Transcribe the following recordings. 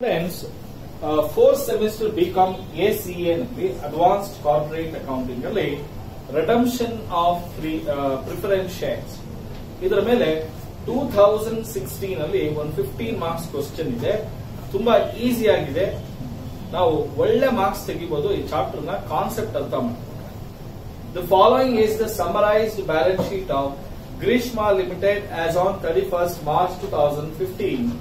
Friends, fourth semester BCom ACA ನಲ್ಲಿ advanced corporate accounting ಅಲ್ಲಿ redemption of preference shares ಇದರ ಮೇಲೆ 2016 ಅಲ್ಲಿ ಒಂದು 15 ಮಾರ್ಕ್ಸ್ ಕ್ವಶನ್ ಇದೆ. ತುಂಬಾ ಈಸಿ ಆಗಿದೆ, ನಾವು ಒಳ್ಳೆ ಮಾರ್ಕ್ಸ್ ತೆಗಿಬಹುದು ಈ ಚಾಪ್ಟರ್ ನ ಕಾನ್ಸೆಪ್ಟ್ ಅರ್ಥ ಮಾಡ್ಕೊಂಡ್ರೆ. The following is the summarised balance sheet of Grishma limited as on 31st March 2015.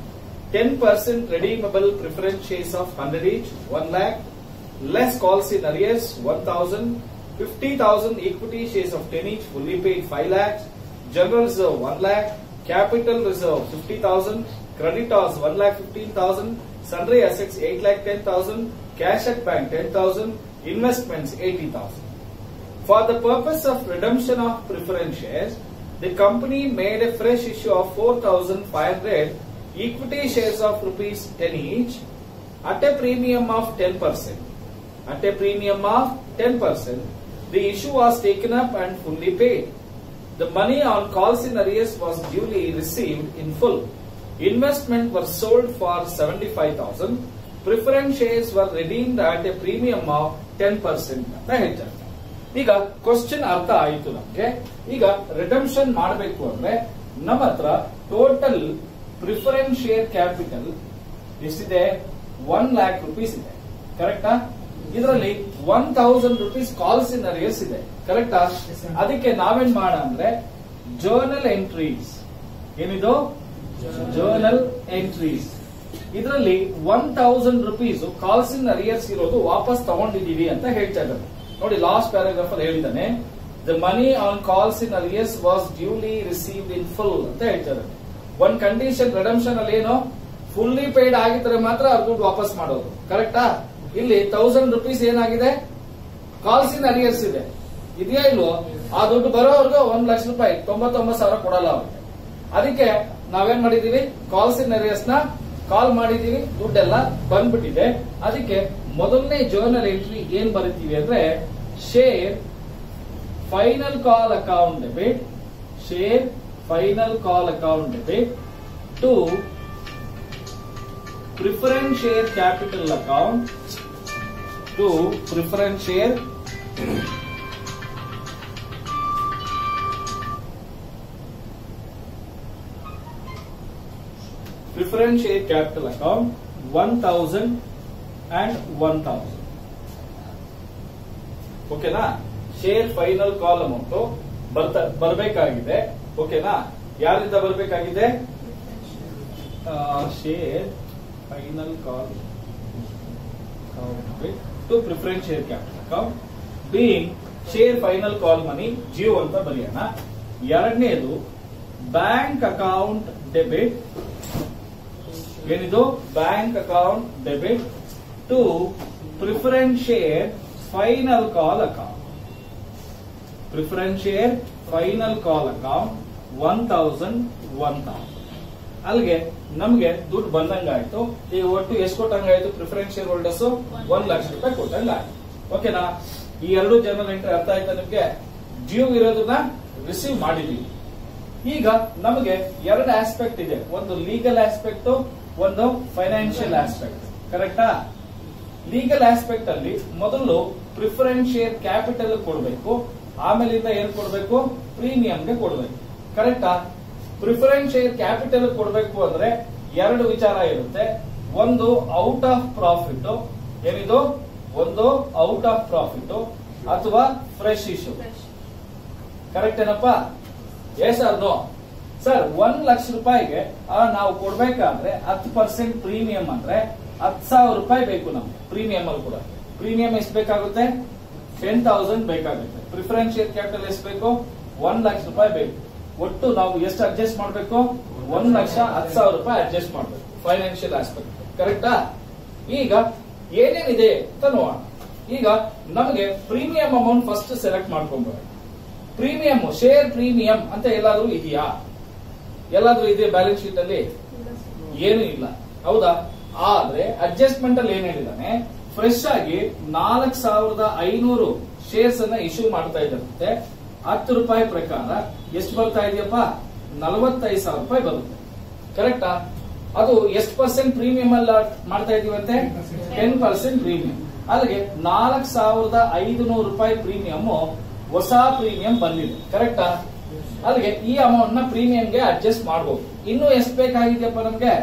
10% redeemable preference shares of 100 each, 1 lakh, less calls in arrears 1,000, 50,000 equity shares of 10 each, fully paid 5 lakhs, general reserve 1 lakh, capital reserve 50,000, creditors 1,15,000, sundry assets 8,10,000, cash at bank 10,000, investments 80,000. For the purpose of redemption of preference shares, the company made a fresh issue of 4,500 equity shares of rupees 10 each at a premium of 10%. At a premium of 10%, the issue was taken up and fully paid. The money on calls in arrears was duly received in full. Investment were sold for 75,000. Preference shares were redeemed at a premium of 10% ಅಂತ ಹೇಳ್ತಾರೆ. ಈಗ question ಅರ್ಥ ಆಯಿತು ನಮಗೆ. ಈಗ redemption ಮಾಡಬೇಕು ಅಂದ್ರೆ ನಮ್ಮ ಹತ್ರ ಟೋಟಲ್ ಪ್ರಿಫರೆನ್ಸ್ ಶೇರ್ ಕ್ಯಾಪಿಟಲ್ ಎಷ್ಟಿದೆ? 1 lakh rupees ಇದೆ. ಕರೆಕ್ಟಾ? ಇದರಲ್ಲಿ 1,000 rupees ಕಾಲ್ಸ್ ಇನ್ ಅರಿಯರ್ಸ್ ಇದೆ. ಕರೆಕ್ಟಾ? ಅದಕ್ಕೆ ನಾವೇನ್ ಮಾಡ ಅಂದ್ರೆ ಜರ್ನಲ್ ಎಂಟ್ರೀಸ್, ಏನಿದು ಜರ್ನಲ್ ಎಂಟ್ರೀಸ್, ಇದರಲ್ಲಿ 1,000 rupees ಕಾಲ್ಸ್ ಇನ್ ಅರಿಯರ್ಸ್ ಇರೋದು ವಾಪಸ್ ತಗೊಂಡಿದೀವಿ ಅಂತ ಹೇಳ್ತಾ ಇದ್ದಾರೆ. ನೋಡಿ, ಲಾಸ್ಟ್ ಪ್ಯಾರಾಗ್ರಾಫ್ ಅಲ್ಲಿ ಹೇಳಿದ್ದಾನೆ, the money on calls in arrears was duly received in full ಅಂತ ಹೇಳ್ತಾರೆ. ಒಂದ್ ಕಂಡೀಷನ್ ರಿಡಂಪ್ಷನ್ ಅಲ್ಲಿ ಏನು, ಫುಲ್ಲಿ ಪೇಯ್ಡ್ ಆಗಿದ್ರೆ ಮಾತ್ರ ಅವ್ರ ದುಡ್ಡು ವಾಪಸ್ ಮಾಡೋದು. ಕರೆಕ್ಟಾ? ಇಲ್ಲಿ 1,000 rupees ಏನಾಗಿದೆ? ಕಾಲ್ಸ್ ಇನ್ ಅರಿಯರ್ಸ್ ಇದೆ. ಇದೆಯಾ ಇಲ್ವೋ? ಆ ದುಡ್ಡು ಬರೋವರೆಗೂ 1 ಲಕ್ಷ ರೂಪಾಯಿ 99,000 ಕೊಡಲ್ಲ ಅವ್ರಿಗೆ. ಅದಕ್ಕೆ ನಾವೇನ್ ಮಾಡಿದೀವಿ, ಕಾಲ್ಸ್ ಇನ್ ಅರಿಯರ್ಸ್ ನ ಕಾಲ್ ಮಾಡಿದೀವಿ, ದುಡ್ಡೆಲ್ಲ ಬಂದ್ಬಿಟ್ಟಿದೆ. ಅದಕ್ಕೆ ಮೊದಲನೇ ಜರ್ನಲ್ ಎಂಟ್ರಿ ಏನ್ ಬರೀತೀವಿ ಅಂದ್ರೆ, share final call account debit, share final call account debit to preference share capital account to preference share capital account 1,000 and 1,000. ಓಕೆನಾ? ಶೇರ್ ಫೈನಲ್ ಕಾಲ್ ಅಮೌಂಟ್ ಬರಬೇಕಾಗಿದೆ. ಓಕೆನಾ? ಯಾರಿಂದ ಬರಬೇಕಾಗಿದೆ? Share final call to preference share capital account being share final call money ಜಿಯೋ ಅಂತ ಬರೆಯೋಣ. ಎರಡನೇದು bank account debit, ಏನಿದು bank account debit to preference share final call account, preference share final call account 1,000. ಅಲ್ಲಿಗೆ ನಮ್ಗೆ ದುಡ್ಡು ಬಂದಂಗಾಯ್ತು. ಈಗ ಒಟ್ಟು ಎಷ್ಟು ಕೊಟ್ಟಂಗಾಯ್ತು? ಪ್ರಿಫರೆನ್ಸ್ ಶೇರ್ ಹೋಲ್ಡರ್ಸ್ 1 ಲಕ್ಷ ರೂಪಾಯಿ ಕೊಟ್ಟಂಗಾಯ್ತು. ಓಕೆನಾ? ಈ ಎರಡು ಜರ್ನಲ್ ಎಂಟ್ರಿ ಅರ್ಥ ಆಯ್ತಾ ನಿಮ್ಗೆ? ಡ್ಯೂ ಇರೋದನ್ನ ರಿಸೀವ್ ಮಾಡಿದೀವಿ. ಈಗ ನಮಗೆ ಎರಡು ಆಸ್ಪೆಕ್ಟ್ ಇದೆ, ಒಂದು ಲೀಗಲ್ ಆಸ್ಪೆಕ್ಟ್, ಒಂದು ಫೈನಾನ್ಷಿಯಲ್ ಆಸ್ಪೆಕ್ಟ್. ಕರೆಕ್ಟಾ? ಲೀಗಲ್ ಆಸ್ಪೆಕ್ಟ್ ಅಲ್ಲಿ ಮೊದಲು ಪ್ರಿಫರೆನ್ಸ್ ಶೇರ್ ಕ್ಯಾಪಿಟಲ್ ಕೊಡಬೇಕು, ಆಮೇಲಿಂದ ಏನ್ ಕೊಡಬೇಕು? ಪ್ರೀಮಿಯಂಗೆ ಕೊಡಬೇಕು. ಕರೆಕ್ಟಾ? ಪ್ರಿಫರೆನ್ಸ್ ಶೇರ್ ಕ್ಯಾಪಿಟಲ್ ಕೊಡಬೇಕು ಅಂದ್ರೆ ಎರಡು ವಿಚಾರ ಇರುತ್ತೆ. ಒಂದು ಔಟ್ ಆಫ್ ಪ್ರಾಫಿಟ್, ಏನಿದು? ಒಂದು ಔಟ್ ಆಫ್ ಪ್ರಾಫಿಟ್ ಅಥವಾ ಫ್ರೆಶ್ ಇಶ್ಯೂ. ಕರೆಕ್ಟ್ ಏನಪ್ಪಾ? Yes or no? Sir, 1 lakh ರೂಪಾಯಿಗೆ ನಾವು ಕೊಡ್ಬೇಕಾದ್ರೆ 10% ಪ್ರೀಮಿಯಂ ಅಂದ್ರೆ 10,000 ರೂಪಾಯಿ ಬೇಕು ನಮ್ಗೆ ಪ್ರೀಮಿಯಂ ಅಲ್ಲಿ ಕೂಡ. ಪ್ರೀಮಿಯಂ ಎಷ್ಟು ಬೇಕಾಗುತ್ತೆ? 10,000 ಬೇಕಾಗುತ್ತೆ. ಪ್ರಿಫರೆನ್ಸ್ ಶೇರ್ ಕ್ಯಾಪಿಟಲ್ ಎಷ್ಟು ಬೇಕು? 1 ಲಕ್ಷ ರೂಪಾಯಿ ಬೇಕು. ಒಟ್ಟು ನಾವು ಎಷ್ಟು ಅಡ್ಜಸ್ಟ್ ಮಾಡಬೇಕು? 1,10,000 ರೂಪಾಯಿ ಅಡ್ಜಸ್ಟ್ ಮಾಡಬೇಕು. Financial aspect. ಕರೆಕ್ಟಾ? ಈಗ ಏನೇನಿದೆ ಅಂತ ನೋಡೋಣ. ಈಗ ನಮಗೆ ಪ್ರೀಮಿಯಂ ಅಮೌಂಟ್ ಫಸ್ಟ್ ಸೆಲೆಕ್ಟ್ ಮಾಡ್ಕೊಂಡ್ಬರ್ಬೇಕು. ಪ್ರೀಮಿಯಂ, ಶೇರ್ ಪ್ರೀಮಿಯಂ ಅಂತ ಎಲ್ಲಾದ್ರೂ ಇದೆಯಾ? ಎಲ್ಲಾದ್ರೂ ಇದೆ ಬ್ಯಾಲೆನ್ಸ್ ಶೀಟ್ ಅಲ್ಲಿ? ಏನು ಇಲ್ಲ. ಹೌದಾ? ಆದ್ರೆ ಅಡ್ಜಸ್ಟ್ಮೆಂಟ್ ಅಲ್ಲಿ ಏನ್ ಹೇಳಿದಾನೆ, ಫ್ರೆಶ್ ಆಗಿ 4,500 ಶೇರ್ಸ್ ಅನ್ನ ಇಶ್ಯೂ ಮಾಡ್ತಾ ಇದ್ದಂತೆ 10 ರೂಪಾಯಿ ಪ್ರಕಾರ ಎಷ್ಟು ಬರ್ತಾ ಇದೆಯಪ್ಪ? 45,000 ರೂಪಾಯಿ ಬರುತ್ತೆ. ಕರೆಕ್ಟಾ? ಅದು ಎಷ್ಟು ಪರ್ಸೆಂಟ್ ಪ್ರೀಮಿಯಂ ಅಲ್ಲಿ ಮಾಡ್ತಾ ಇದೀವಂತೆ 10% ಪ್ರೀಮಿಯಂ. ಅಲ್ಲಿಗೆ 4,500 ರೂಪಾಯಿ ಪ್ರೀಮಿಯಂ ಹೊಸ ಪ್ರೀಮಿಯಂ ಬಂದಿದೆ, ಕರೆಕ್ಟಾ? ಅಲ್ಲಿಗೆ ಈ ಅಮೌಂಟ್ ನ ಪ್ರೀಮಿಯಂಗೆ ಅಡ್ಜಸ್ಟ್ ಮಾಡಬಹುದು. ಇನ್ನು ಎಷ್ಟು ಬೇಕಾಗಿದೆಯಪ್ಪ ನಮ್ಗೆ?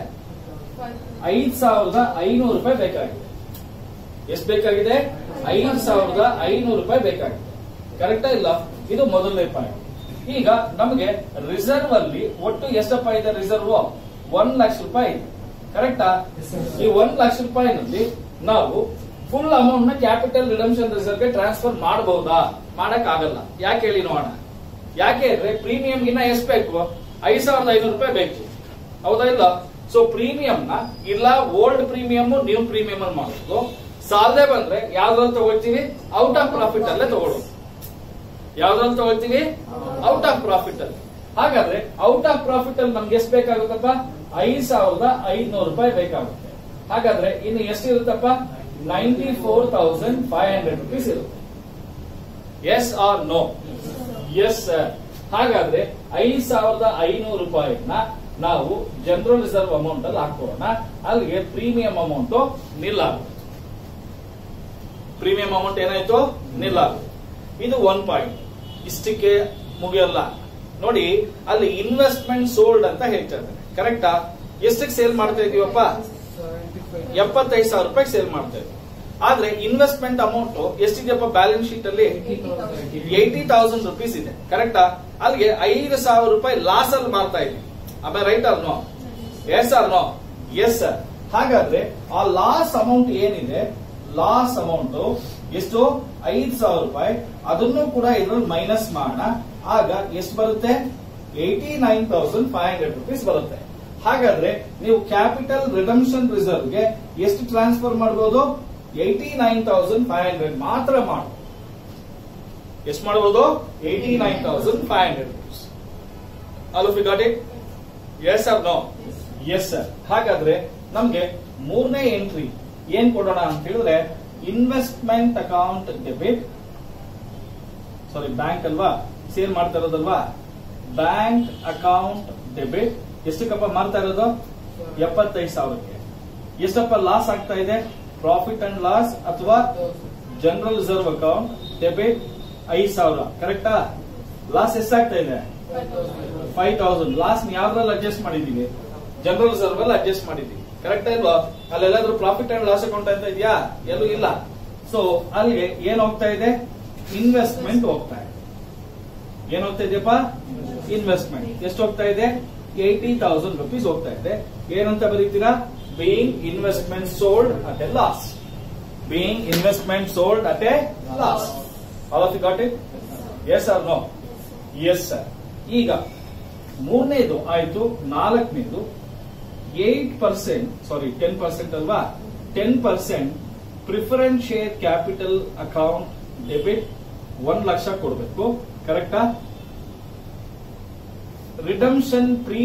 5,500 ರೂಪಾಯಿ ಬೇಕಾಗಿದೆ. ಎಷ್ಟು ಬೇಕಾಗಿದೆ? 5,500 ರೂಪಾಯಿ ಬೇಕಾಗಿದೆ, ಕರೆಕ್ಟಾ ಇಲ್ಲ? ಇದು ಮೊದಲನೇ ಪಾಯಿಂಟ್. ಈಗ ನಮಗೆ ರಿಸರ್ವ್ ಅಲ್ಲಿ ಒಟ್ಟು ಎಷ್ಟಪ್ಪ ಇದೆ? ರಿಸರ್ವ್ 1 ಲಕ್ಷ ರೂಪಾಯಿ ಇದೆ, ಕರೆಕ್ಟಾ? ಈ 1 ಲಕ್ಷ ರೂಪಾಯಿನಲ್ಲಿ ನಾವು ಫುಲ್ ಅಮೌಂಟ್ ನ ಕ್ಯಾಪಿಟಲ್ ರಿಡಂಪ್ಷನ್ ರಿಸರ್ವ್ ಗೆ ಟ್ರಾನ್ಸ್ಫರ್ ಮಾಡಬಹುದಾ? ಮಾಡಕ್ ಆಗಲ್ಲ. ಯಾಕೆ ಹೇಳಿ ನೋಡೋಣ. ಯಾಕೆ ಅಂದ್ರೆ ಪ್ರೀಮಿಯಂ ಗಿನ್ನ ಎಷ್ಟು ಬೇಕು? 5,500 ರೂಪಾಯಿ ಬೇಕು, ಹೌದಾ ಇಲ್ಲ? ಸೊ ಪ್ರೀಮಿಯಂ ನ ಇಲ್ಲ ಓಲ್ಡ್ ಪ್ರೀಮಿಯಂ ನ್ಯೂ ಪ್ರೀಮಿಯಂ ಅಲ್ಲಿ ಮಾಡೋದು. ಸಾಲದೆ ಬಂದ್ರೆ ಯಾವ್ದ್ರಲ್ಲಿ ತಗೊಳ್ತೀವಿ? ಔಟ್ ಆಫ್ ಪ್ರಾಫಿಟ್ ಅಲ್ಲೇ ತಗೊಳ್ಳೋದು. ಯಾವ್ದ್ರಲ್ಲಿ ತಗೊಳ್ತೀವಿ? ಔಟ್ ಆಫ್ ಪ್ರಾಫಿಟ್ ಅಲ್ಲಿ. ಹಾಗಾದ್ರೆ ಔಟ್ ಆಫ್ ಪ್ರಾಫಿಟ್ ಅಲ್ಲಿ ನಮ್ಗೆ ಎಷ್ಟು ಬೇಕಾಗುತ್ತಪ್ಪ? 5,500 ರೂಪಾಯಿ ಬೇಕಾಗುತ್ತೆ. ಹಾಗಾದ್ರೆ ಇನ್ನು ಎಷ್ಟಿರುತ್ತಪ್ಪ? 94,500 ರೂಪೀಸ್ ಇರುತ್ತೆ. Yes or no? Yes sir. ಹಾಗಾದ್ರೆ 5,500 ರೂಪಾಯಿನ ನಾವು ಜನರಲ್ ರಿಸರ್ವ್ ಅಮೌಂಟ್ ಅಲ್ಲಿ ಹಾಕೋಣ. ಅಲ್ಲಿಗೆ ಪ್ರೀಮಿಯಂ ಅಮೌಂಟ್ ನಿಲ್ ಆಗುತ್ತೆ. ಪ್ರೀಮಿಯಂ ಅಮೌಂಟ್ ಏನಾಯ್ತು? ನಿಲ್ ಆಗುತ್ತೆ. ಇದು 1 ಪಾಯಿಂಟ್. ಇಷ್ಟಕ್ಕೆ ಮುಗಿಯಲ್ಲ ನೋಡಿ. ಅಲ್ಲಿ ಇನ್ವೆಸ್ಟ್ಮೆಂಟ್ ಸೋಲ್ಡ್ ಅಂತ ಹೇಳ್ತಾ ಇದ್ದಾರೆ, ಕರೆಕ್ಟಾ? ಎಷ್ಟಕ್ಕೆ ಸೇಲ್ ಮಾಡ್ತಾ ಇದೀವಪ್ಪ? 75,000 ರೂಪಾಯಿ ಸೇಲ್ ಮಾಡ್ತಾ ಇದ್ವಿ. ಆದ್ರೆ ಇನ್ವೆಸ್ಟ್ಮೆಂಟ್ ಅಮೌಂಟ್ ಎಷ್ಟಿದೆಯಪ್ಪ ಬ್ಯಾಲೆನ್ಸ್ ಶೀಟ್ ಅಲ್ಲಿ? 80,000 ರೂಪೀಸ್ ಇದೆ, ಕರೆಕ್ಟಾ? ಅಲ್ಲಿಗೆ 5,000 ರೂಪಾಯಿ ಲಾಸ್ ಅಲ್ಲಿ ಮಾಡ್ತಾ ಇದ್ವಿ. ಆಮೇಲೆ right or no? Yes or no? Yes sir. ಹಾಗಾದ್ರೆ ಆ ಲಾಸ್ ಅಮೌಂಟ್ ಏನಿದೆ, ಲಾಸ್ ಅಮೌಂಟ್ ಎಷ್ಟು? 5,000 ರೂಪಾಯಿ. ಅದನ್ನು ಕೂಡ ಇದ್ರಲ್ಲಿ ಮೈನಸ್ ಮಾಡೋಣ. ಆಗ ಎಷ್ಟು ಬರುತ್ತೆ? 89,500 ರೂಪೀಸ್ ಬರುತ್ತೆ. ಹಾಗಾದ್ರೆ ನೀವು ಕ್ಯಾಪಿಟಲ್ ರಿಡಂಪ್ಷನ್ ರಿಸರ್ವ್ ಗೆ ಎಷ್ಟು ಟ್ರಾನ್ಸ್ಫರ್ ಮಾಡಬಹುದು? 89,500 ಮಾತ್ರ ಮಾಡಬಹುದು. ಎಷ್ಟು ಮಾಡಬಹುದು? 89,500 rupees. All of you got it? Yes or no? Yes sir. ಹಾಗಾದ್ರೆ ನಮ್ಗೆ ಮೂರನೇ ಎಂಟ್ರಿ ಏನ್ ಕೊಡೋಣ ಅಂತ ಹೇಳಿದ್ರೆ, investment account debit. Sorry, bank ಅಲ್ವಾ ಸೇಲ್ ಮಾಡ್ತಾ ಇರೋದಲ್ವಾ? ಬ್ಯಾಂಕ್ ಅಕೌಂಟ್ ಡೆಬಿಟ್ ಎಷ್ಟಕ್ಕಪ್ಪ ಮಾಡ್ತಾ ಇರೋದು? 75,000ಕ್ಕೆ. ಎಷ್ಟಪ್ಪ ಲಾಸ್ ಆಗ್ತಾ ಇದೆ? ಪ್ರಾಫಿಟ್ ಅಂಡ್ ಲಾಸ್ ಅಥವಾ ಜನರಲ್ ರಿಸರ್ವ್ ಅಕೌಂಟ್ ಡೆಬಿಟ್ 5,000, ಕರೆಕ್ಟಾ? ಲಾಸ್ ಎಷ್ಟಾಗ್ತಾ ಇದೆ? 5,000. ಲಾಸ್ ಯಾವ್ದ್ರಲ್ಲಿ ಅಡ್ಜಸ್ಟ್ ಮಾಡಿದೀವಿ? ಜನರಲ್ ರಿಸರ್ವ್ ಅಲ್ಲಿ ಅಡ್ಜಸ್ಟ್ ಮಾಡಿದೀವಿ, ಕರೆಕ್ಟಾ ಇಲ್ವಾ? ಅಲ್ಲೆಲ್ಲಾದ್ರೂ ಪ್ರಾಫಿಟ್ ಅಂಡ್ ಲಾಸ್ ಅಕೌಂಟ್ ಅಂತ ಇದೆಯಾ? ಎಲ್ಲೂ ಇಲ್ಲ. ಸೊ ಅಲ್ಲಿಗೆ ಏನ್ ಹೋಗ್ತಾ ಇದೆ? ಇನ್ವೆಸ್ಟ್ಮೆಂಟ್ ಹೋಗ್ತಾ ಇದೆ. ಏನ್ ಹೋಗ್ತಾ ಇದೆಯಪ್ಪ? ಇನ್ವೆಸ್ಟ್ಮೆಂಟ್. ಎಷ್ಟು ಹೋಗ್ತಾ ಇದೆ? 80,000 ರೂಪೀಸ್ ಹೋಗ್ತಾ ಇದೆ. ಏನಂತ ಬರೀತೀರಾ? Being investment sold at a loss. Being investment sold at a loss. All of you got it? Yes or no? Yes sir. ಈಗ ಮೂರನೇದು ಆಯ್ತು. ನಾಲ್ಕನೇದು 8%, ಸಾರಿ 10% ಅಲ್ವಾ? 10% preference share capital account debit 1 lakh ಕೊಡಬೇಕು, ಕರೆಕ್ಟಾ? Redemption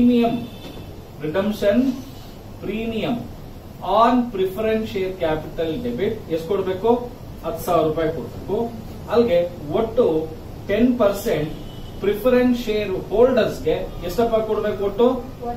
premium on preference share capital debit ಎಷ್ಟು ಕೊಡಬೇಕು? 10,000 ರೂಪಾಯಿ ಕೊಡಬೇಕು. ಅಲ್ಲಿಗೆ ಒಟ್ಟು 10% ಪ್ರಿಫರೆನ್ಸ್ ಶೇರ್ ಹೋಲ್ಡರ್ಸ್ ಗೆ ಎಷ್ಟಪ್ಪ ಕೊಡಬೇಕು? ಒಟ್ಟು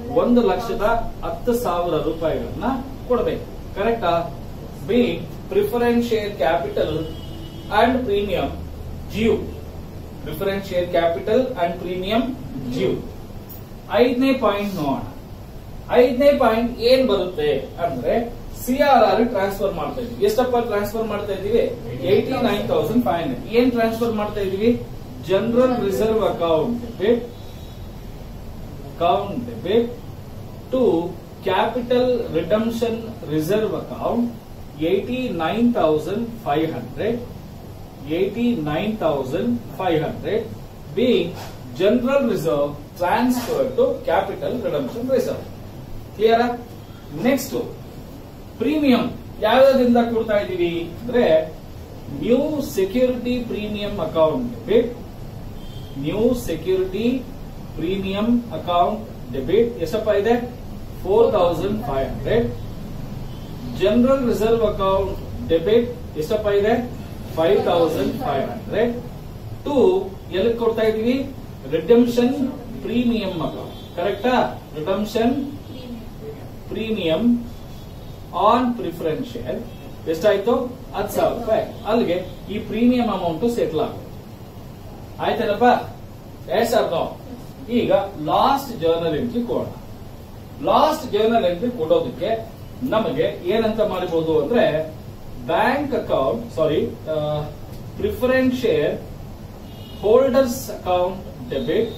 1,10,000 ರೂಪಾಯಿಗಳನ್ನ ಕೊಡಬೇಕು, ಕರೆಕ್ಟಾ? B preference share capital and premium due. Preference share capital and premium due. 5ನೇ ಪಾಯಿಂಟ್ ನೋಡೋಣ. 5ನೇ ಪಾಯಿಂಟ್ ಏನ್ ಬರುತ್ತೆ ಅಂದ್ರೆ, CRR ಟ್ರಾನ್ಸ್ಫರ್ ಮಾಡ್ತಾ ಇದೀವಿ. ಎಷ್ಟಪ್ಪ ಟ್ರಾನ್ಸ್ಫರ್ ಮಾಡ್ತಾ ಇದೀವಿ? 89,500. ಏನ್ ಟ್ರಾನ್ಸ್ಫರ್ ಮಾಡ್ತಾ ಇದೀವಿ? General reserve account debit to capital redemption reserve account 89,500. 89,500 being general reserve transferred to capital redemption reserve. Clear? Next, premium ಯಾವ್ಯಾವ್ದ್ರಿಂದ ಕೊಡ್ತಾ ಇದೀವಿ ಅಂದ್ರೆ, new security premium account debit. New security premium account debit ಎಷ್ಟಪ್ಪ ಇದೆ? 4,500. General reserve account debit ಎಷ್ಟಪ್ಪ ಇದೆ? 5,500. To ಎಲ್ಲಿ ಕೊಡ್ತಾ ಇದೀವಿ? ರಿಡಂಪ್ಷನ್ ಪ್ರೀಮಿಯಂ ಅಕೌಂಟ್, ಕರೆಕ್ಟಾ? Redemption premium on preference share ಎಷ್ಟಾಯ್ತು 10,000 ರೂಪಾಯಿ. ಅಲ್ಲಿಗೆ ಈ ಪ್ರೀಮಿಯಂ ಅಮೌಂಟ್ ಸೆಟ್ಲ್ ಆಗುತ್ತೆ. ಆಯ್ತೇನಪ್ಪ? Yes or no? ಈಗ ಲಾಸ್ಟ್ ಜರ್ನಲ್ ಎಂಟ್ರಿ ಕೊಡೋಣ. ಲಾಸ್ಟ್ ಜರ್ನಲ್ ಎಂಟ್ರಿ ಕೊಡೋದಕ್ಕೆ ನಮಗೆ ಏನಂತ ಮಾಡಬಹುದು ಅಂದ್ರೆ bank account preference share holders account debit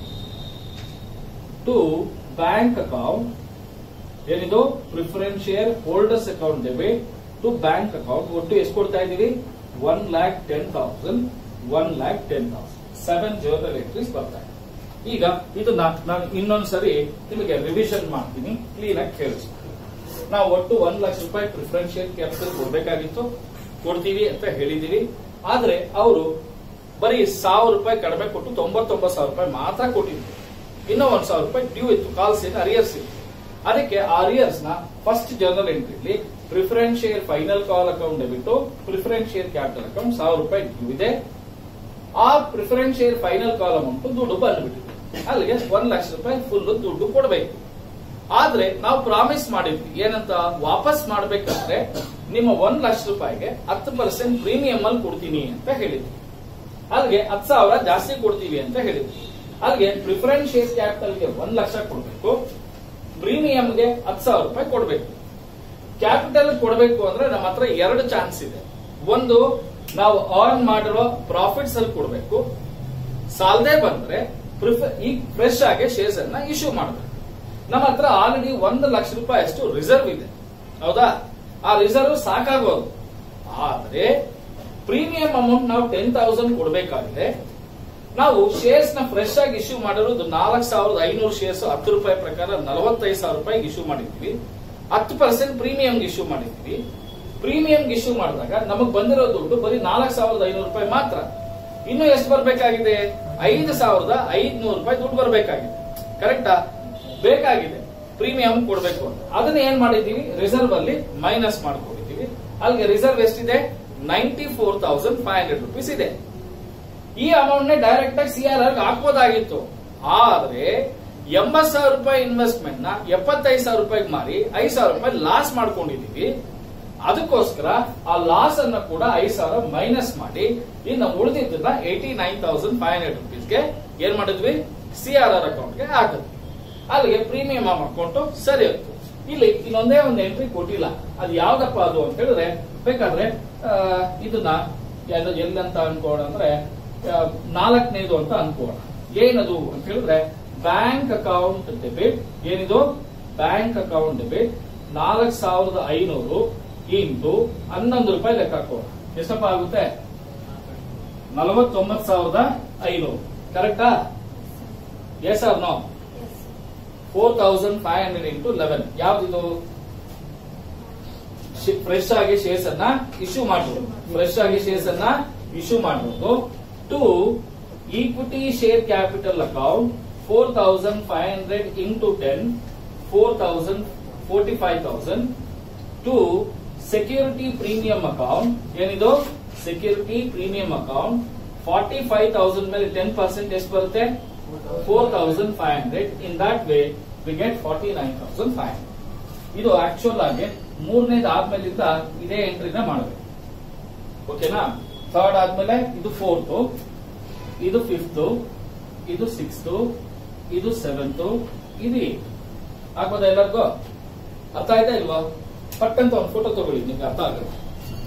to bank account. ಏನಿದು? Preference share holders account debit to bank account. ಒಟ್ಟು ಎಷ್ಟು ಕೊಡ್ತಾ ಇದೀವಿ? 1,10,000 1,10,000 7 ಜರ್ನಲ್ ಎಂಟ್ರೀಸ್ ಬರ್ತಾ ಇದೆ. ಈಗ ಇದನ್ನ ನಾನು ಇನ್ನೊಂದ್ಸರಿ ನಿಮಗೆ ರಿವಿಷನ್ ಮಾಡ್ತೀನಿ, ಕ್ಲೀನ್ ಆಗಿ ಕೇಳಿಸ್ತೀನಿ. ನಾವು ಒಟ್ಟು 1 ಲಕ್ಷ ರೂಪಾಯಿ ಪ್ರಿಫರೆನ್ಸ್ ಶೇರ್ ಕ್ಯಾಪಿಟಲ್ ಕೊಡ್ಬೇಕಾಗಿತ್ತು, ಕೊಡ್ತೀವಿ ಅಂತ ಹೇಳಿದೀವಿ. ಆದ್ರೆ ಅವರು ಬರೀ 1,000 ರೂಪಾಯಿ ಕಡಿಮೆ ಕೊಟ್ಟು 99,000 ರೂಪಾಯಿ ಮಾತ್ರ ಕೊಟ್ಟಿದ್ರು. ಇನ್ನೂ 1,000 ರೂಪಾಯಿ ಡ್ಯೂ ಇತ್ತು, ಕಾಲ್ಸ್ ಏನು ಅರಿಯರ್ಸ್ ಇತ್ತು. ಅದಕ್ಕೆ ಆ ಅರಿಯರ್ಸ್ ನ ಫಸ್ಟ್ ಜರ್ನಲ್ ಎಂಟ್ರಿಲಿ preference share final call account debit preference share capital account 1,000 ರೂಪಾಯಿ ಡ್ಯೂ ಇದೆ. ಆ preference share final call amount ದುಡ್ಡು ಬಂದ್ಬಿಟ್ಟಿದೆ. ಅಲ್ಲಿಗೆ 1 ಲಕ್ಷ ರೂಪಾಯಿ ಫುಲ್ ದುಡ್ಡು ಕೊಡಬೇಕು. ಆದ್ರೆ ನಾವು ಪ್ರಾಮಿಸ್ ಮಾಡಿದ್ವಿ ಏನಂತ? ವಾಪಸ್ ಮಾಡ್ಬೇಕಂದ್ರೆ ನಿಮ್ಮ 1 ಲಕ್ಷ ರೂಪಾಯಿಗೆ 10% ಪ್ರೀಮಿಯಂ ಅಲ್ಲಿ ಕೊಡ್ತೀನಿ ಅಂತ ಹೇಳಿದ್ವಿ. ಅಲ್ಲಿಗೆ 10,000 ಜಾಸ್ತಿ ಕೊಡ್ತೀವಿ ಅಂತ ಹೇಳಿದ್ವಿ. ಅಲ್ಲಿಗೆ ಪ್ರಿಫರೆನ್ಸ್ ಶೇರ್ ಕ್ಯಾಪಿಟಲ್ಗೆ 1 ಲಕ್ಷ ಕೊಡಬೇಕು, ಪ್ರೀಮಿಯಂಗೆ 10,000 ರೂಪಾಯಿ ಕೊಡಬೇಕು. ಕ್ಯಾಪಿಟಲ್ ಕೊಡಬೇಕು ಅಂದ್ರೆ ನಮ್ಮ ಹತ್ರ 2 ಚಾನ್ಸ್ ಇದೆ. ಒಂದು, ನಾವು ಅರ್ನ್ ಮಾಡಿರೋ ಪ್ರಾಫಿಟ್ಸ್ ಅಲ್ಲಿ ಕೊಡಬೇಕು. ಸಾಲದೇ ಬಂದ್ರೆ ಈಗ ಫ್ರೆಶ್ ಆಗಿ ಶೇರ್ಸ್ ಅನ್ನ ಇಶ್ಯೂ ಮಾಡಬೇಕು. ನಮ್ಮ ಹತ್ರ ಆಲ್ರೆಡಿ 1 ಲಕ್ಷ ರೂಪಾಯಿ ಅಷ್ಟು ರಿಸರ್ವ್ ಇದೆ, ಹೌದಾ? ಆ ರಿಸರ್ವ್ ಸಾಕಾಗೋದು. ಆದ್ರೆ ಪ್ರೀಮಿಯಂ ಅಮೌಂಟ್ ನಾವು 10,000 ಕೊಡಬೇಕಾಗಿದೆ. ನಾವು ಶೇರ್ಸ್ ನ ಫ್ರೆಶ್ ಆಗಿ ಇಶ್ಯೂ ಮಾಡಿರೋದು 4,500 ಶೇರ್ಸ್ 10 ರೂಪಾಯಿ ಪ್ರಕಾರ 45,000 ರೂಪಾಯಿ ಇಶ್ಯೂ ಮಾಡಿದ್ವಿ. 10% ಪ್ರೀಮಿಯಂ ಇಶ್ಯೂ ಮಾಡಿದ್ವಿ. ಪ್ರೀಮಿಯಂ ಇಶ್ಯೂ ಮಾಡಿದಾಗ ನಮಗ್ ಬಂದಿರೋ ದುಡ್ಡು ಬರೀ 4,500 ರೂಪಾಯಿ ಮಾತ್ರ. ಇನ್ನು ಎಷ್ಟು ಬರಬೇಕಾಗಿದೆ? 5,500 ರೂಪಾಯಿ ದುಡ್ಡು ಬರಬೇಕಾಗಿದೆ. ಕರೆಕ್ಟಾ? ಬೇಕಾಗಿದೆ ಪ್ರೀಮಿಯಂ ಕೊಡಬೇಕು ಅಂತ. ಅದನ್ನ ಏನ್ ಮಾಡಿದೀವಿ? ರಿಸರ್ವ್ ಅಲ್ಲಿ ಮೈನಸ್ ಮಾಡ್ಕೊಂಡಿದೀವಿ. ಅಲ್ಲಿಗೆ ರಿಸರ್ವ್ ಎಷ್ಟಿದೆ? 94,500 ರೂಪೀಸ್ ಇದೆ. ಈ ಅಮೌಂಟ್ ನೇ ಡೈರೆಕ್ಟ್ ಆಗಿ CRR ಹಾಕ್ಬೋದಾಗಿತ್ತು. ಆದ್ರೆ 80,000 ರೂಪಾಯಿ ಇನ್ವೆಸ್ಟ್ಮೆಂಟ್ ನ 75,000 ರೂಪಾಯಿಗೆ ಮಾರಿ 5,000 ರೂಪಾಯಿ ಲಾಸ್ ಮಾಡ್ಕೊಂಡಿದೀವಿ. ಅದಕ್ಕೋಸ್ಕರ ಆ ಲಾಸ್ ಅನ್ನ ಕೂಡ 5,000 ಮೈನಸ್ ಮಾಡಿ ಇನ್ನು ಉಳಿದಿದ್ದನ್ನ 89,500 ರೂಪೀಸ್ಗೆ ಏನ್ ಮಾಡಿದ್ವಿ? CRR ಅಕೌಂಟ್ಗೆ ಹಾಕಿದ್ವಿ. ಅಲ್ಲಿಗೆ ಪ್ರೀಮಿಯಂ ಅಕೌಂಟ್ ಸರಿ ಹೋಯ್ತು. ಇಲ್ಲಿ ಇನ್ನೊಂದೇ ಒಂದು ಎಂಟ್ರಿ ಕೊಟ್ಟಿಲ್ಲ. ಅದು ಯಾವ್ದಪ್ಪ ಅದು ಅಂತ ಹೇಳಿದ್ರೆ ಬೇಕಾದ್ರೆ ಇದನ್ನ ಎಲ್ಲಂತ ಅನ್ಕೋಣ ಅಂದ್ರೆ 4ನೇದು ಅಂತ ಅನ್ಕೋಣ. ಏನದು ಅಂತ ಹೇಳಿದ್ರೆ ಬ್ಯಾಂಕ್ ಅಕೌಂಟ್ ಡೆಬಿಟ್. ಏನಿದು? ಬ್ಯಾಂಕ್ ಅಕೌಂಟ್ ಡೆಬಿಟ್ 4,500 ಇಂಟು 11 ರೂಪಾಯಿ ಲೆಕ್ಕ ಹಾಕೋಣ. ಎಷ್ಟಪ್ಪ ಆಗುತ್ತೆ? 49,500. ಕರೆಕ್ಟಾ? Yes or no? 4,500 ಇಂಟು 11 ಯಾವ್ದಿದು? ಫ್ರೆಶ್ ಆಗಿ ಶೇರ್ಸ್ ಅನ್ನ ಇಶ್ಯೂ ಮಾಡಬಹುದು. ಫ್ರೆಶ್ ಆಗಿ ಶೇರ್ಸ್ ಅನ್ನ ಇಶ್ಯೂ ಮಾಡಬಹುದು. To equity share capital account 4,500 into 10 45,000 to security premium account. ಏನಿದು? ಸೆಕ್ಯೂರಿಟಿ ಪ್ರೀಮಿಯಂ ಅಕೌಂಟ್ 45,000 ಮೇಲೆ 10% ಎಷ್ಟು ಬರುತ್ತೆ? 4,500. In that way we get 49,500. ಇದು ಆಕ್ಚುಯಲ್ ಆಗಿ 3ನೇದು ಆದ್ಮೇಲಿಂದ ಇದೇ ಎಂಟ್ರಿನ ಮಾಡಬೇಕು. ಓಕೆನಾ? ಥರ್ಡ್ ಆದ್ಮೇಲೆ ಇದು 4th, ಇದು 5th, ಇದು 6th, ಇದು 7th, ಇದು 8th. ಆಗ್ಬೋದಾ ಎಲ್ಲರಿಗೂ? ಅರ್ಥ ಆಯ್ತಾ ಇಲ್ವಾ? ಪಟ್ಟಂತ ಒಂದು ಫೋಟೋ ತಗೊಳ್ಳಿ, ನಿಮ್ಗೆ ಅರ್ಥ ಆಗುತ್ತೆ.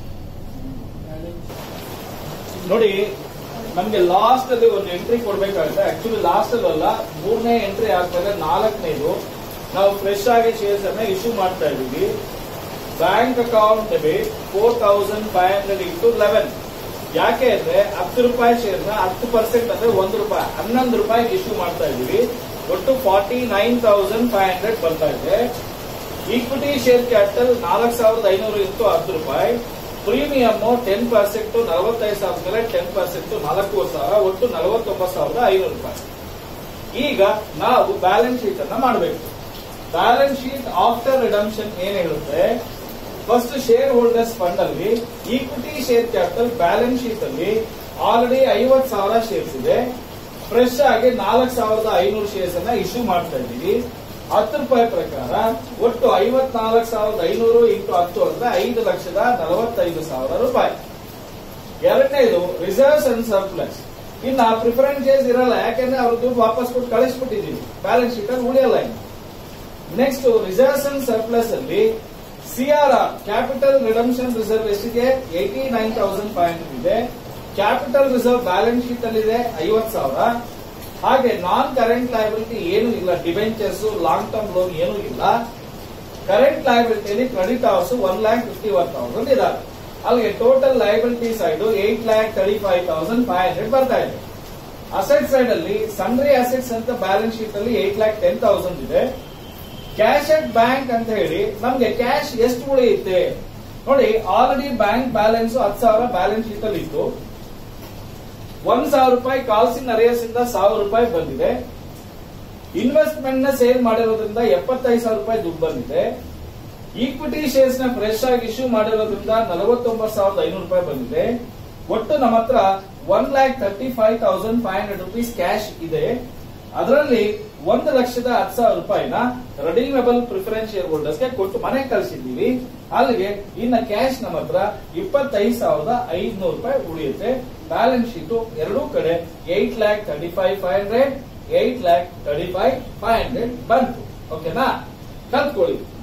ನೋಡಿ, ನಮ್ಗೆ ಲಾಸ್ಟ್ ಅಲ್ಲಿ ಒಂದು ಎಂಟ್ರಿ ಕೊಡ್ಬೇಕಾಗುತ್ತೆ. ಆಕ್ಚುಲಿ ಲಾಸ್ಟ್ ಅಲ್ಲಿ ಅಲ್ಲ, 3ನೇ ಎಂಟ್ರಿ ಆದ್ಮೇಲೆ 4ನೇದು ನಾವು ಫ್ರೆಶ್ ಆಗಿ ಶೇರ್ಸ್ ಅನ್ನ ಇಶ್ಯೂ ಮಾಡ್ತಾ ಇದೀವಿ. Bank account debit 4,500 into 11. ಯಾಕೆ ಅಂದ್ರೆ 10 ರೂಪಾಯಿ ಶೇರ್ ನ 10% ಅಂದ್ರೆ 1 ರೂಪಾಯಿ 11 ರೂಪಾಯಿಗೆ ಇಶ್ಯೂ ಮಾಡ್ತಾ ಇದೀವಿ. ಒಟ್ಟು 49,500 ಬರ್ತಾ ಇದೆ. ಈಕ್ವಿಟಿ ಶೇರ್ ಕ್ಯಾಪಿಟಲ್ 4,500 ಇಂಟು 10 ರೂಪಾಯಿ. ಪ್ರೀಮಿಯಂ 10% 45,000 ಮೇಲೆ 10% 4,000, ಒಟ್ಟು 49,500 ರೂಪಾಯಿ. ಈಗ ನಾವು ಬ್ಯಾಲೆನ್ಸ್ ಶೀಟ್ ಅನ್ನ ಮಾಡಬೇಕು. ಬ್ಯಾಲೆನ್ಸ್ ಶೀಟ್ ಆಫ್ಟರ್ ರಿಡಮ್ಷನ್ ಏನ್ ಹೇಳುತ್ತೆ? ಫಸ್ಟ್ ಶೇರ್ ಹೋಲ್ಡರ್ಸ್ ಫಂಡ್ ಅಲ್ಲಿ equity share capital balance sheet ಅಲ್ಲಿ ಆಲ್ರೆಡಿ 50,000 ಶೇರ್ಸ್ ಇದೆ. ಫ್ರೆಶ್ ಆಗಿ 4,500 ಶೇರ್ಸ್ ಅನ್ನ ಇಶ್ಯೂ ಮಾಡ್ತಾ ಇದ್ದೀವಿ. ₹10 ಪ್ರಕಾರ ಒಟ್ಟು 54,500 ಇಂಟು 10 ಅಂದ್ರೆ ₹5,45,000. ಎರಡನೇದು ರಿಸರ್ವ್ಸ್ ಅಂಡ್ ಸರ್ಪ್ಲಸ್. ಇನ್ನ ಪ್ರಿಫರೆನ್ಸ್ ಶೇರ್ಸ್ ಇರಲ್ಲ, ಯಾಕೆಂದ್ರೆ ಅವ್ರ ದುಡ್ಡು ವಾಪಸ್ ಕೊಟ್ಟು ಕಳಿಸ್ಬಿಟ್ಟಿದೀವಿ, ಬ್ಯಾಲೆನ್ಸ್ ಶೀಟ್ ಅಲ್ಲಿ ಉಳಿಯಲ್ಲ. ಇನ್ನು ನೆಕ್ಸ್ಟ್ ರಿಸರ್ವ್ಸ್ ಅಂಡ್ ಸರ್ಪ್ಲಸ್ ಅಲ್ಲಿ ಸಿಆರ್ಆರ್ ಕ್ಯಾಪಿಟಲ್ ರಿಡಂಪ್ಷನ್ ರಿಸರ್ವ್ ಎಷ್ಟಿದೆ? 89,500 ಇದೆ. ಕ್ಯಾಪಿಟಲ್ ರಿಸರ್ವ್ ಬ್ಯಾಲೆನ್ಸ್ ಶೀಟ್ ಅಲ್ಲಿ ಇದೆ 50,000. ಹಾಗೆ ನಾನ್ ಕರೆಂಟ್ ಲಯಬಿಲಿಟಿ ಏನು ಇಲ್ಲ, ಡಿಬೆಂಚರ್ಸ್, ಲಾಂಗ್ ಟರ್ಮ್ ಲೋನ್ ಏನು ಇಲ್ಲ. ಕರೆಂಟ್ ಲಯಬಿಲಿಟಿಯಲ್ಲಿ ಕ್ರೆಡಿಟ್ ಅವರ್ಸ್ 1,51,000 ಇದಾವೆ. ಅಲ್ಲಿಗೆ ಟೋಟಲ್ ಲಯಬಿಲಿಟಿ ಸೈಡ್ 8,35,500 ಬರ್ತಾ ಇದೆ. ಅಸೆಟ್ ಸೈಡ್ ಅಲ್ಲಿ ಸನ್ರಿ ಅಸೆಟ್ಸ್ ಅಂತ ಬ್ಯಾಲೆನ್ಸ್ ಶೀಟ್ ಅಲ್ಲಿ 8,10,000 ಇದೆ. ಕ್ಯಾಶ್ ಅಟ್ ಬ್ಯಾಂಕ್ ಅಂತ ಹೇಳಿ ನಮ್ಗೆ ಕ್ಯಾಶ್ ಎಷ್ಟು ಉಳಿಯುತ್ತೆ ನೋಡಿ. Already bank balance 10,000 balance sheet ಅಲ್ಲಿ ಇತ್ತು. ₹1,000 ಕಾಲ್ಸ್ ಇನ್ ಅರಿಯರ್ಸ್ ಇಂದ ₹1,000 ಬಂದಿದೆ. ಇನ್ವೆಸ್ಟ್ಮೆಂಟ್ ನ ಸೇಲ್ ಮಾಡಿರೋದ್ರಿಂದ ₹75,000 ದುಡ್ಡು ಬಂದಿದೆ. ಈಕ್ವಿಟಿ ಶೇರ್ಸ್ ನ ಫ್ರೆಶ್ ಆಗಿ ಇಶ್ಯೂ ಮಾಡಿರೋದ್ರಿಂದ ₹49,500 ಬಂದಿದೆ. ಒಟ್ಟು ನಮ್ಮ ಹತ್ರ ₹1,35,500 ಕ್ಯಾಶ್ ಇದೆ. ಅದರಲ್ಲಿ ₹1,10,000 ರೆಡೀಮೇಬಲ್ ಪ್ರಿಫರೆನ್ಸ್ ಶೇರ್ ಹೋಲ್ಡರ್ಸ್ ಗೆ ಕೊಟ್ಟು ಮನೆಗೆ ಕಳಿಸಿದ್ದೀವಿ. ಅಲ್ಲಿಗೆ ಇನ್ನ ಕ್ಯಾಶ್ ನಮ್ಮ ಹತ್ರ ₹25,500 ಉಳಿಯುತ್ತೆ. ಬ್ಯಾಲೆನ್ಸ್ ಶೀಟ್ ಎರಡೂ ಕಡೆ 8,35,500 8,35,500 ಬಂತು. ಓಕೆನಾ? ಕಲ್ತ್ಕೊಳ್ಳಿ.